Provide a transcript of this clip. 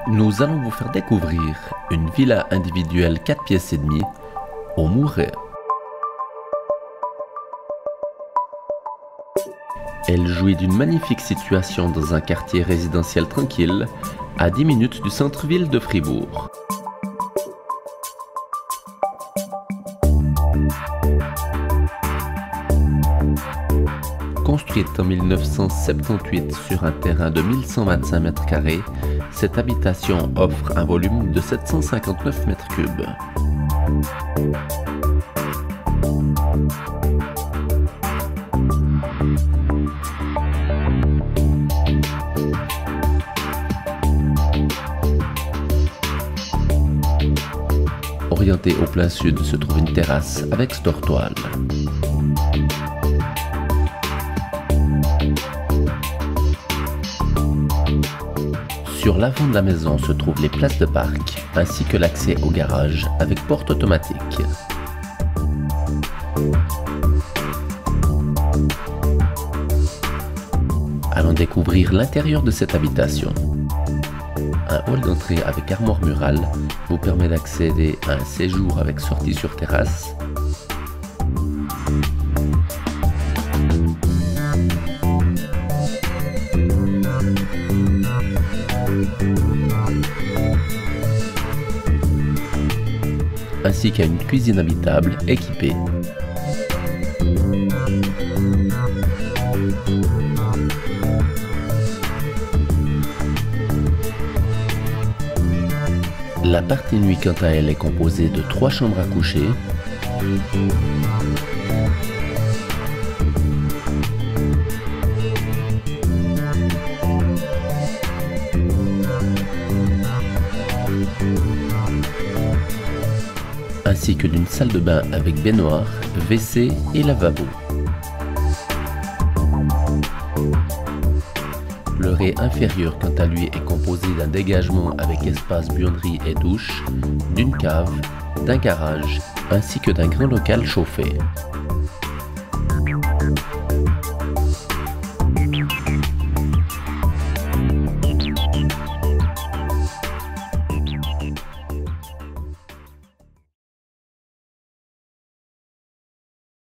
Nous allons vous faire découvrir une villa individuelle 4 pièces et demie au Mouret. Elle jouit d'une magnifique situation dans un quartier résidentiel tranquille, à 10 minutes du centre-ville de Fribourg. Construite en 1978 sur un terrain de 1125 mètres carrés, cette habitation offre un volume de 759 mètres cubes. Orientée au plein sud se trouve une terrasse avec store-toile. Sur l'avant de la maison se trouvent les places de parc, ainsi que l'accès au garage avec porte automatique. Allons découvrir l'intérieur de cette habitation. Un hall d'entrée avec armoire murale vous permet d'accéder à un séjour avec sortie sur terrasse. Ainsi qu'à une cuisine habitable équipée. La partie nuit quant à elle est composée de 3 chambres à coucher, ainsi que d'une salle de bain avec baignoire, WC et lavabo. Le rez inférieur quant à lui est composé d'un dégagement avec espace buanderie et douche, d'une cave, d'un garage ainsi que d'un grand local chauffé.